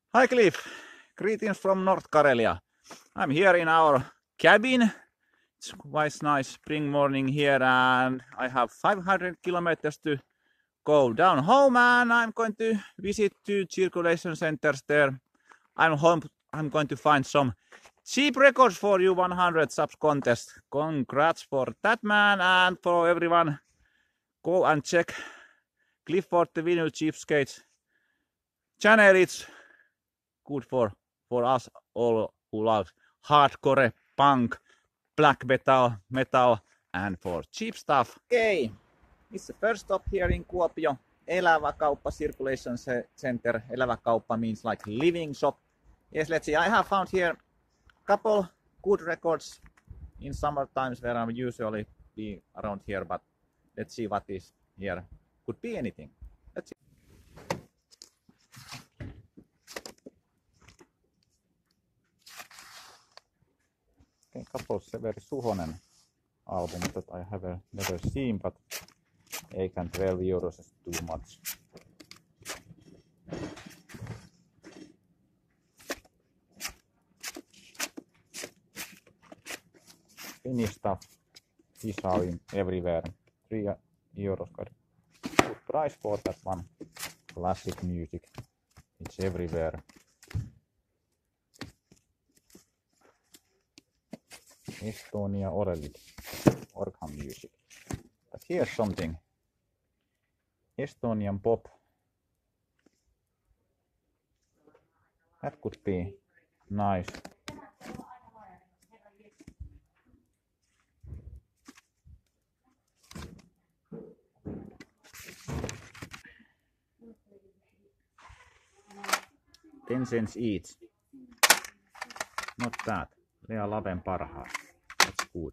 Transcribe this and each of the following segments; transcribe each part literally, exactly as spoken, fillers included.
Hi Cliff, greetings from North Karelia. I'm here in our cabin. It's quite nice spring morning here and I have five hundred kilometers to go down home and I'm going to visit two circulation centers there. I'm home. I'm going to find some cheap records for you one hundred subs contest. Congrats for that man and for everyone. Go and check Clifford the Vinyl Cheapskates channel. It's good for, for us all who love hardcore, punk, black metal, metal, and for cheap stuff. Okay, it's the first stop here in Kuopio. Elävä Kauppa Circulation Center. Elävä Kauppa means like living shop. Yes, let's see. I have found here a couple good records in summer times where I'm usually be around here, but let's see what is here. Could be anything. Let's see. Okay, couple Severi Suhonen album that I have never seen, but eight and twelve euros is too much. Finnish stuff is in everywhere. Three euros. Good price for that one. Classic music. It's everywhere. Estonia Orelid. Organ music. But here's something. Estonian pop. That could be nice. Ten cents each. Not that. Lea Laven parhaat. That's good.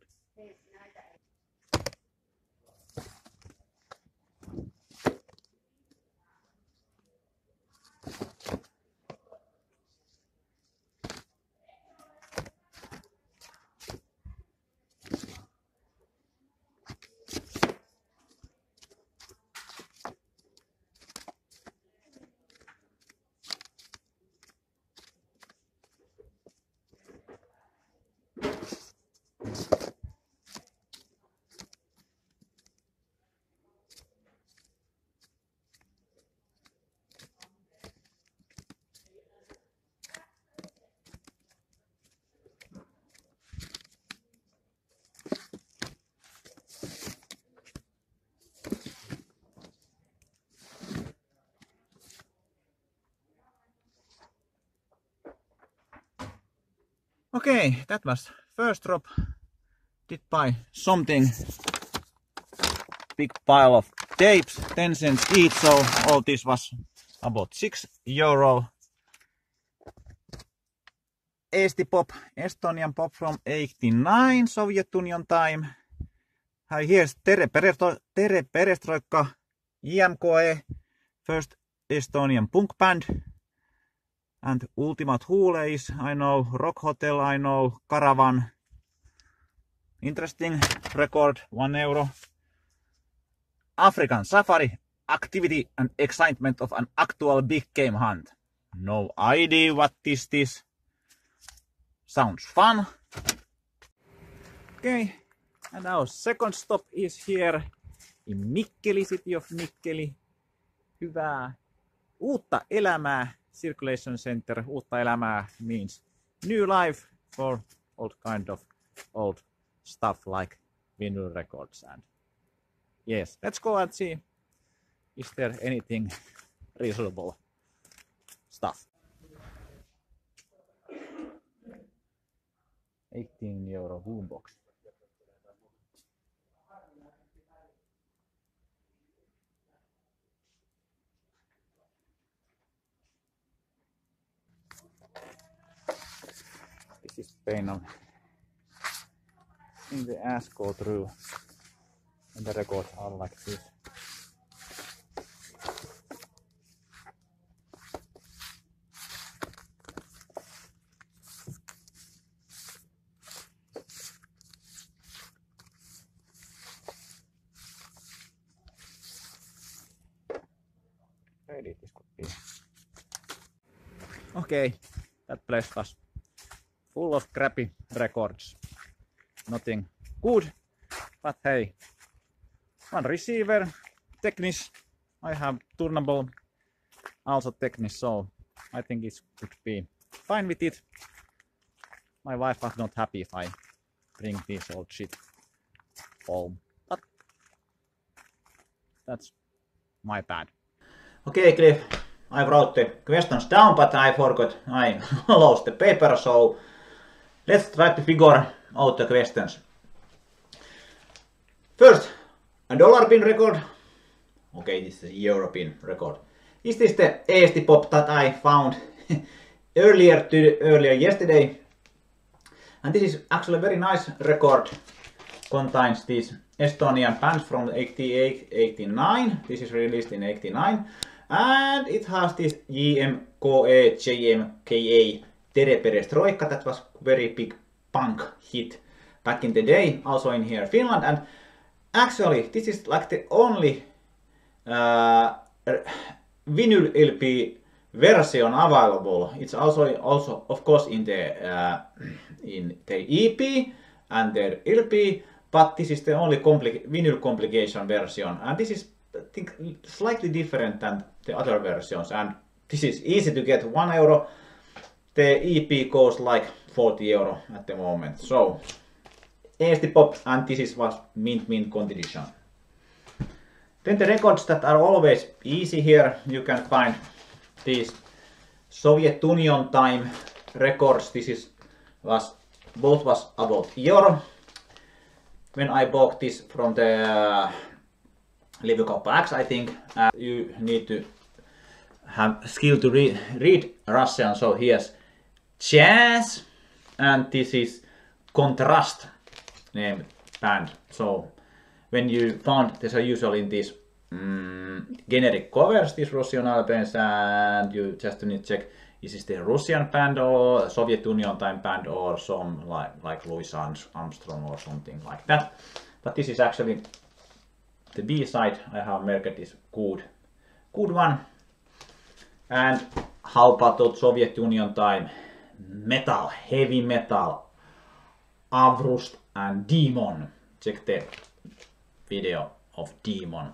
Okay, that was first drop. Did buy something. Big pile of tapes, ten cents each, so all this was about six euro. Eesti pop, Estonian pop from eighty-nine, Soviet Union time. Here's Tere, Peresto, Tere Perestroika, I M K E, first Estonian punk band. And Ultimate Hule is, I know, Rock Hotel, I know, Caravan. Interesting record, one euro. African Safari, activity and excitement of an actual big game hunt. No idea what is this. Sounds fun. Okay, and our second stop is here in Mikkeli, city of Mikkeli. Hyvää uutta elämää. Circulation Center, uutta elämää means new life for old kind of old stuff like vinyl records. And yes, let's go and see is there anything reasonable stuff. eighteen euro boombox. This is pain of in the ass go through and the records are like this. Ready this could be. Okay, that place was full of crappy records. Nothing good, but hey, one receiver, Technics. I have tunable, also Technics, so I think it could be fine with it. My wife was not happy if I bring this old shit home, but that's my bad. Okay, Cliff, I wrote the questions down, but I forgot I lost the paper, so let's try to figure out the questions. First, a dollar bin record. Okay, this is a European record. Is this the Eesti Pop that I found earlier to earlier yesterday? And this is actually a very nice record. Contains these Estonian bands from eighty-eight eighty-nine. This is released in eighty-nine. And it has this J M K E J M K A Tere Perestroika, that was very big punk hit back in the day, also in here Finland. And actually this is like the only uh, vinyl L P version available. It's also also of course in the uh, in the E P and the L P, but this is the only compli vinyl complication version, and this is I think slightly different than the other versions, and this is easy to get, one euro. The E P costs like forty euro at the moment. So Eesti Pop, and this is was mint mint condition. Then the records that are always easy here, you can find these Soviet Union time records. This is was both was about euro. When I bought this from the uh, Levykauppa X, I think uh, you need to have skill to read, read Russian. So here's Jazz, and this is Contrast name band. So when you found, these are usually in these um, generic covers, these Russian albums, and you just need to check, is this the Russian band or Soviet Union time band or some like like Louis Armstrong or something like that. But this is actually the B side. I have marked this good, good one. And how about the Soviet Union time metal, heavy metal, Avrust and Demon. Check the video of Demon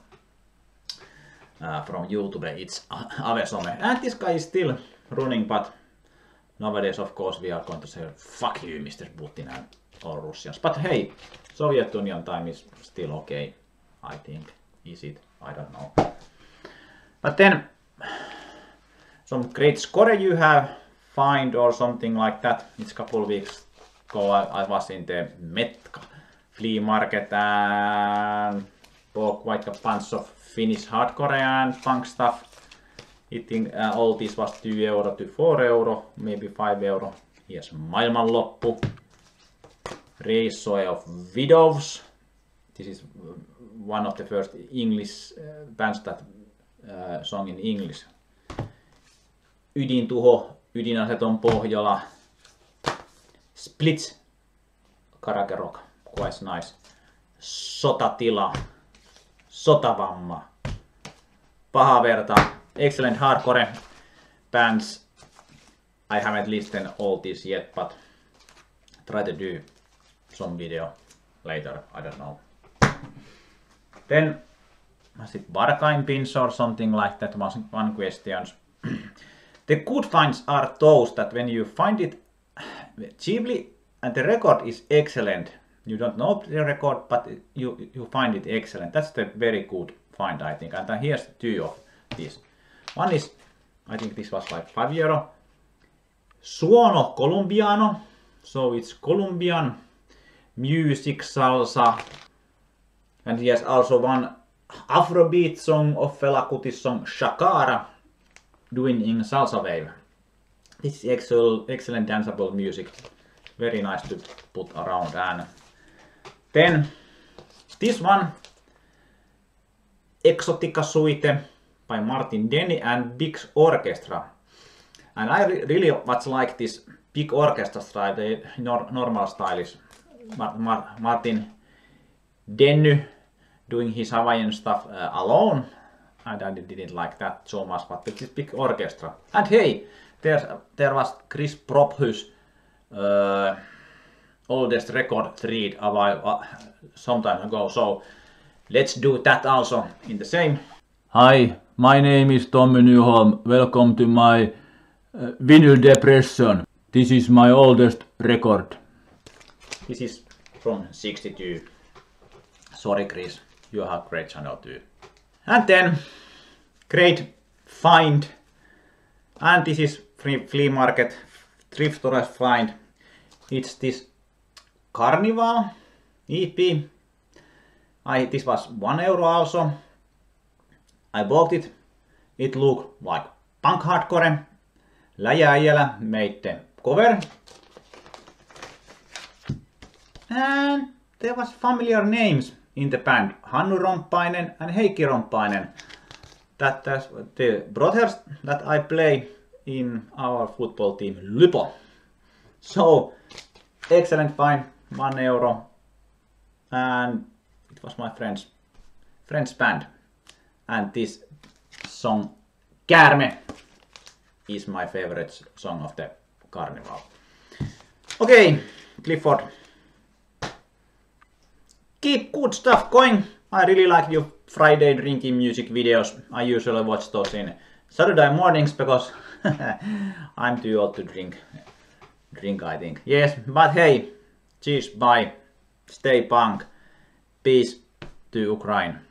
uh, from YouTube. It's Avesome. And this guy is still running, but nowadays of course we are going to say fuck you Mister Putin and all Russians. But hey, Soviet Union time is still okay, I think. Is it? I don't know. But then some great score you have find or something like that. It's a couple of weeks ago I, I was in the Metka flea market and bought quite a bunch of Finnish hardcore and punk stuff. Eating uh, all this was two euro to four euro, maybe five euro. Here's Maailmanloppu, Reissoe of Widows. This is one of the first English uh, bands that uh, song in English. Ydintuho, Ydinaseton pohjalla. Splits, Karake Rock, quite nice. Sotatila, Sotavamma, Pahaverta, excellent hardcore bands. I haven't listened all this yet, but try to do some video later, I don't know. Then, was it Bargain Pins or something like that, was one question. The good finds are those that when you find it cheaply and the record is excellent, you don't know the record, but you, you find it excellent. That's the very good find, I think. And here's two of these. One is, I think this was like five euro. Suono Colombiano. So it's Colombian music salsa. And he has also one Afrobeat song of Fela Kuti's song Shakara, doing in salsa wave. This is excellent, excellent danceable music. Very nice to put around. And then this one, Exotica Suite by Martin Denny and Big Orchestra. And I re really much like this big orchestra style, the nor normal style is Mar Mar Martin Denny doing his Hawaiian stuff uh, alone, and I didn't like that so much, but with this big orchestra. And hey, there, there was Chris Prophu's uh, oldest record read a while, uh, some time ago, so let's do that also in the same. Hi, my name is Tommy Nyholm. Welcome to my uh, vinyl depression. This is my oldest record. This is from sixty-two. Sorry Chris, you have great channel too. And then great find. And this is free flea market thrift store find. It's this Carnival E P. I this was one euro also. I bought it. It looked like punk hardcore. Läjä Äijälä made the cover. And there was familiar names in the band. Hannu Romppainen and Heikki Romppainen. That is the brothers that I play in our football team Lypo. So excellent find, one euro. And it was my friend's friend's band. And this song Käärme is my favorite song of the Carnival. Okay, Clifford. Keep good stuff going. I really like your Friday drinking music videos. I usually watch those in Saturday mornings because I'm too old to drink. Drink, I think. Yes, but hey, cheers, bye. Stay punk. Peace to Ukraine.